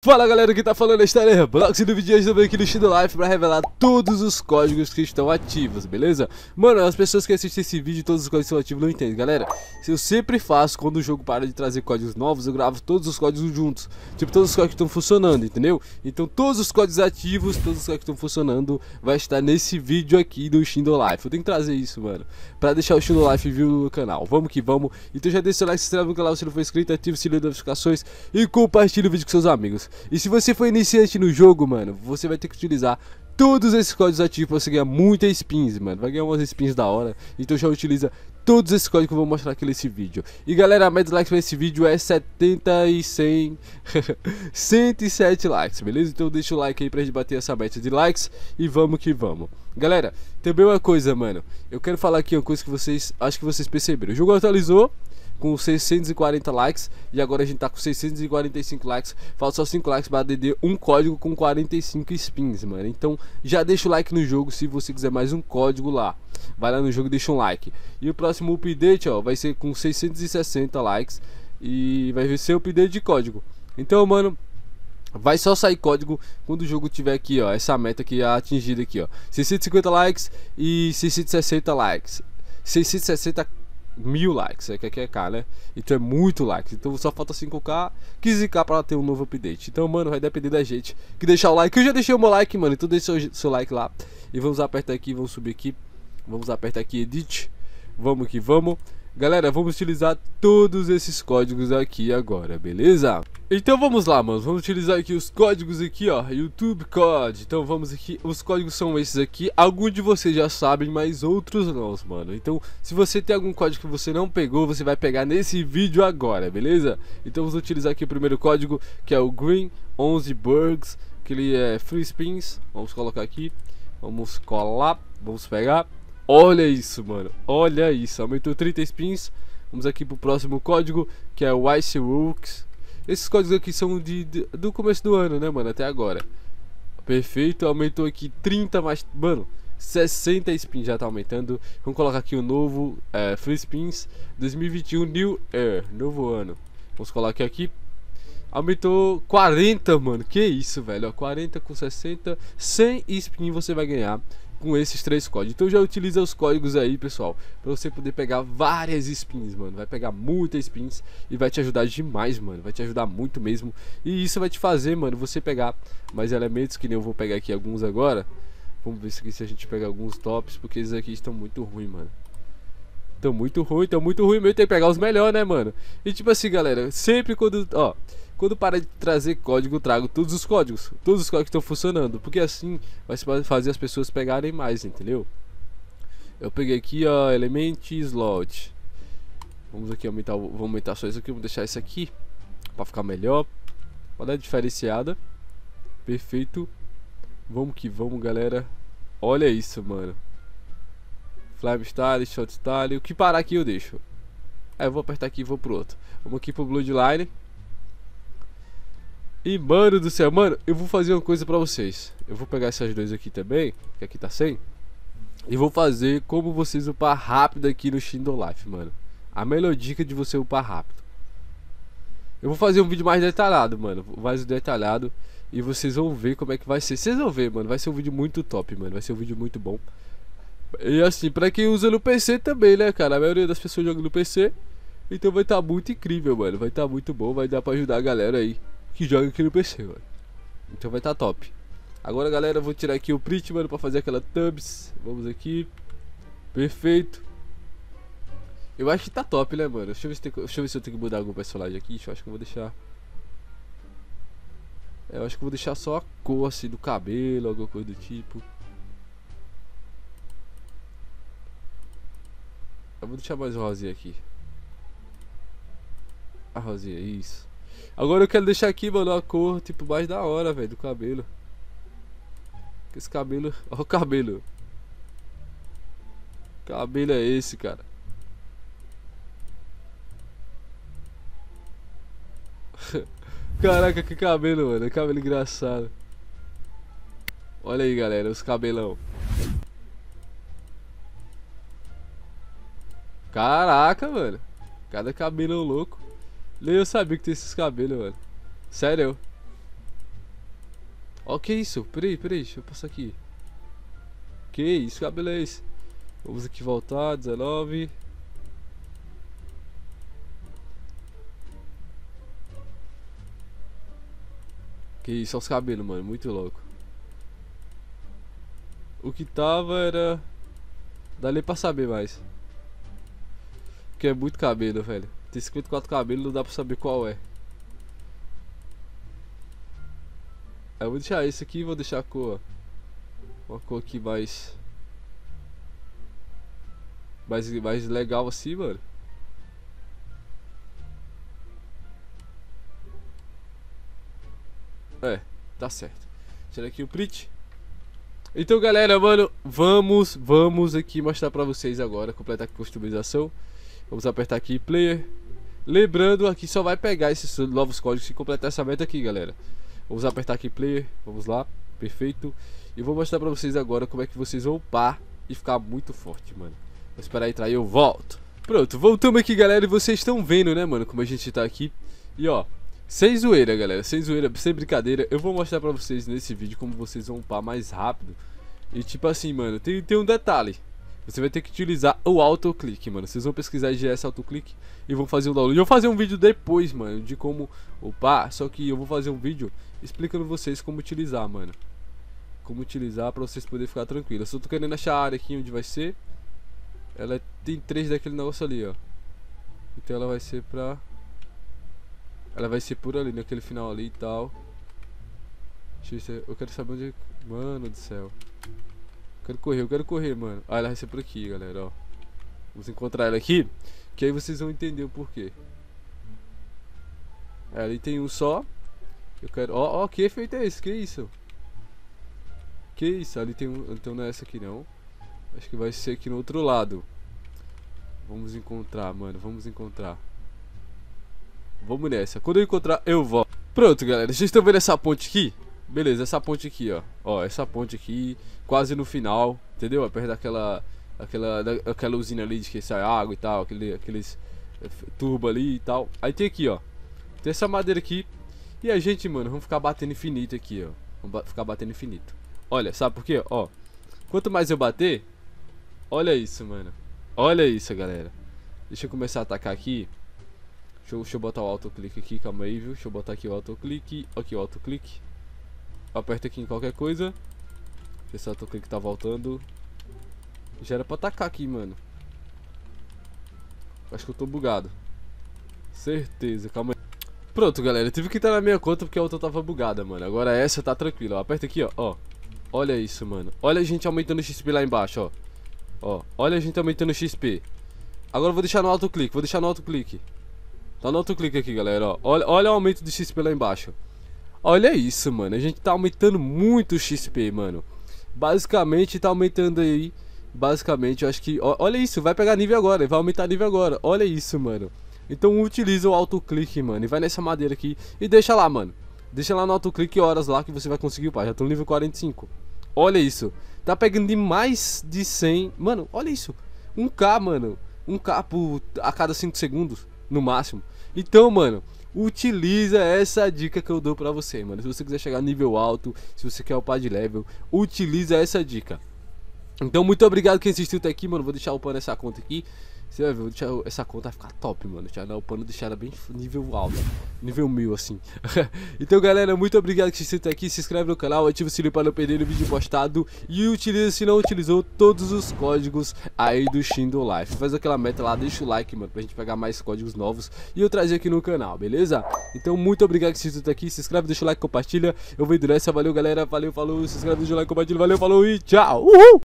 Fala galera, que tá falando é Starler Blox, e no vídeo de hoje eu tô aqui no Shindo Life pra revelar todos os códigos que estão ativos, beleza? Mano, as pessoas que assistem esse vídeo, todos os códigos estão ativos, não entendem, galera. Eu sempre faço, quando o jogo para de trazer códigos novos, eu gravo todos os códigos juntos. Tipo, todos os códigos que estão funcionando, entendeu? Então todos os códigos ativos, todos os códigos que estão funcionando, vai estar nesse vídeo aqui do Shindo Life. Eu tenho que trazer isso, mano, pra deixar o Shindo Life vivo no canal. Vamos que vamos. Então já deixa o like, se inscreve no canal se não for inscrito, ativa o sininho de notificações e compartilha o vídeo com seus amigos. E se você for iniciante no jogo, mano, você vai ter que utilizar todos esses códigos ativos pra você ganhar muitas spins, mano. Vai ganhar umas spins da hora. Então já utiliza todos esses códigos que eu vou mostrar aqui nesse vídeo. E galera, a média de likes pra esse vídeo é 70 e 100 107 likes, beleza? Então deixa o like aí pra gente bater essa meta de likes e vamos que vamos. Galera, também uma coisa, mano, eu quero falar aqui uma coisa que vocês, acho que vocês perceberam. O jogo atualizou com 640 likes e agora a gente tá com 645 likes. Falta só 5 likes para DD um código com 45 spins, mano. Então já deixa o like no jogo se você quiser mais um código lá. Vai lá no jogo e deixa um like. E o próximo update, ó, vai ser com 660 likes e vai ser o update de código. Então, mano, vai só sair código quando o jogo tiver aqui, ó, essa meta aqui atingida aqui, ó, 650 likes e 660 likes. 660 mil likes, é que aqui é K, né? Então é muito likes, então só falta 5k, 15k pra ter um novo update. Então, mano, vai depender da gente que deixar o like. Eu já deixei o meu like, mano, então deixa o seu like lá. E vamos apertar aqui, vamos subir aqui. Vamos apertar aqui, edit. Vamos que vamos. Galera, vamos utilizar todos esses códigos aqui agora, beleza? Então vamos lá, mano, vamos utilizar aqui os códigos aqui, ó, YouTube Code. Então vamos aqui, os códigos são esses aqui. Alguns de vocês já sabem, mas outros não, mano. Então se você tem algum código que você não pegou, você vai pegar nesse vídeo agora, beleza? Então vamos utilizar aqui o primeiro código, que é o Green 11 Bugs, que ele é Free Spins. Vamos colocar aqui, vamos colar, vamos pegar. Olha isso, mano, olha isso, aumentou 30 spins. Vamos aqui pro próximo código, que é o Ice Works. Esses códigos aqui são do começo do ano, né, mano, até agora. Perfeito, aumentou aqui 30 mais, mano, 60 spins já tá aumentando. Vamos colocar aqui o novo, Free Spins 2021 New Year, novo ano. Vamos colocar aqui. Aumentou 40, mano, que isso, velho, ó, 40 com 60, 100 spin você vai ganhar com esses três códigos. Então já utiliza os códigos aí, pessoal, pra você poder pegar várias spins, mano. Vai pegar muitas spins e vai te ajudar demais, mano. Vai te ajudar muito mesmo. E isso vai te fazer, mano, você pegar mais elementos, que nem eu vou pegar aqui alguns agora. Vamos ver se a gente pega alguns tops, porque esses aqui estão muito ruins, mano. Estão muito ruim mesmo. Tem que pegar os melhores, né, mano? E tipo assim, galera, sempre quando, ó, quando para de trazer código, eu trago todos os códigos. Todos os códigos estão funcionando, porque assim vai fazer as pessoas pegarem mais, entendeu? Eu peguei aqui, ó, Element Slot. Vamos aqui aumentar, vamos aumentar só isso aqui. Vamos deixar isso aqui pra ficar melhor, pra dar diferenciada. Perfeito. Vamos que vamos, galera. Olha isso, mano. Flame Style, Shot Style. O que parar aqui eu deixo. Eu vou apertar aqui e vou pro outro. Vamos aqui pro Bloodline. E mano do céu, mano, eu vou fazer uma coisa pra vocês. Eu vou pegar essas duas aqui também, que aqui tá sem. E vou fazer como vocês upar rápido aqui no Shindo Life, mano. A melhor dica de você upar rápido. Eu vou fazer um vídeo mais detalhado, mano. Mais detalhado. E vocês vão ver como é que vai ser. Vocês vão ver, mano. Vai ser um vídeo muito top, mano. Vai ser um vídeo muito bom. E assim, pra quem usa no PC também, né, cara? A maioria das pessoas joga no PC. Então vai estar muito incrível, mano. Vai estar muito bom. Vai dar pra ajudar a galera aí que joga aqui no PC, mano. Então vai estar top. Agora, galera, eu vou tirar aqui o print, mano, pra fazer aquela thumbs. Vamos aqui. Perfeito. Eu acho que tá top, né, mano? Deixa eu ver se eu tenho que mudar algum personagem aqui. Eu acho que eu vou deixar... eu acho que eu vou deixar só a cor, assim, do cabelo, alguma coisa do tipo. Eu vou deixar mais rosinha aqui. A rosinha, isso. Agora eu quero deixar aqui, mano, a cor, tipo, mais da hora, velho, do cabelo. Esse cabelo... Olha o cabelo. Que cabelo é esse, cara? Caraca, que cabelo, mano. Que cabelo engraçado. Olha aí, galera, os cabelão. Caraca, mano. Cada cabelão louco. Nem eu sabia que tem esses cabelos, mano. Sério. Ó, que isso? Peraí, deixa eu passar aqui. Que isso, cabelo é esse? Vamos aqui voltar, 19. Que isso, olha os cabelos, mano, muito louco. O que tava era... Dali pra saber mais. Porque é muito cabelo, velho. Tem 54 cabelos, não dá pra saber qual é. Aí eu vou deixar esse aqui e vou deixar a cor, ó. Uma cor aqui mais legal assim, mano. É, tá certo. Tira aqui o print. Então galera, mano, vamos aqui mostrar pra vocês agora, completar a customização. Vamos apertar aqui player. Lembrando, aqui só vai pegar esses novos códigos se completar essa meta aqui, galera. Vamos apertar aqui player, vamos lá, perfeito. E vou mostrar pra vocês agora como é que vocês vão upar e ficar muito forte, mano. Vou esperar entrar e eu volto. Pronto, voltamos aqui, galera, e vocês estão vendo, né, mano, como a gente tá aqui. E ó, sem zoeira, galera, sem zoeira, sem brincadeira, eu vou mostrar pra vocês nesse vídeo como vocês vão upar mais rápido. E tipo assim, mano, tem um detalhe. Você vai ter que utilizar o autoclick, mano. Vocês vão pesquisar IGS autoclick e vão fazer o download. Eu vou fazer um vídeo depois, mano, de como upar. Só que eu vou fazer um vídeo explicando vocês como utilizar, mano. Como utilizar pra vocês poderem ficar tranquilos. Eu só tô querendo achar a área aqui onde vai ser. Ela tem 3 daquele negócio ali, ó. Então ela vai ser pra... Ela vai ser por ali, naquele final ali e tal. Eu quero saber onde... Mano do céu. Eu quero correr, mano. Ah, ela vai ser por aqui, galera, ó. Vamos encontrar ela aqui, que aí vocês vão entender o porquê. É, ali tem um só. Eu quero... Ó, que efeito é esse? Que isso? Que isso? Ali tem um... Então não é essa aqui, não. Acho que vai ser aqui no outro lado. Vamos encontrar, mano. Vamos encontrar. Vamos nessa. Quando eu encontrar, eu volto. Pronto, galera. Vocês estão vendo essa ponte aqui? Beleza, essa ponte aqui, ó. Ó, essa ponte aqui, quase no final, entendeu? É perto daquela usina ali de que sai água e tal, aqueles turbo ali e tal. Aí tem aqui, ó. Tem essa madeira aqui. E a gente, mano, vamos ficar batendo infinito aqui, ó. Vamos ficar batendo infinito. Olha, sabe por quê? Ó. Quanto mais eu bater, olha isso, mano. Olha isso, galera. Deixa eu começar a atacar aqui. Deixa eu botar o autoclick aqui, calma aí, viu? Deixa eu botar aqui o autoclick. Aqui o autoclick. Aperta aqui em qualquer coisa. Ver se o autoclick tá voltando. Já era pra atacar aqui, mano. Acho que eu tô bugado. Certeza, calma aí. Pronto, galera, eu tive que entrar na minha conta porque a outra tava bugada, mano. Agora essa tá tranquila, ó. Aperta aqui, ó. Olha isso, mano. Olha a gente aumentando o XP lá embaixo, ó. Ó, olha a gente aumentando o XP. Agora eu vou deixar no autoclick, Tá no autoclick aqui, galera, ó. Olha o aumento de XP lá embaixo. Olha isso, mano. A gente tá aumentando muito o XP, mano. Basicamente tá aumentando aí. Basicamente, eu acho que... Olha isso, vai pegar nível agora. Vai aumentar nível agora. Olha isso, mano. Então utiliza o autoclick, mano. E vai nessa madeira aqui e deixa lá, mano. Deixa lá no autoclick horas lá que você vai conseguir upar. Já tô no nível 45. Olha isso. Tá pegando de mais de 100. Mano, olha isso. 1k, mano. 1k a cada 5 segundos. No máximo. Então, mano, utiliza essa dica que eu dou pra você, mano. Se você quiser chegar a nível alto, se você quer upar de level, utiliza essa dica. Então, muito obrigado quem assistiu até aqui, mano. Vou deixar upando essa conta aqui. Você vai ver, vou deixar essa conta vai ficar top, mano. Deixar ela upando, deixar ela bem nível alto. Nível 1000, assim. Então, galera, muito obrigado que assistiu até aqui. Se inscreve no canal, ativa o sininho para não perder o vídeo postado. E utiliza, se não utilizou, todos os códigos aí do Shindo Life. Faz aquela meta lá, deixa o like, mano, pra gente pegar mais códigos novos e eu trazer aqui no canal, beleza? Então, muito obrigado que assistiu até aqui. Se inscreve, deixa o like, compartilha. Eu vou indo nessa. Valeu, galera. Valeu, falou. Se inscreve, deixa o like, compartilha. Valeu, falou e tchau. Uhul!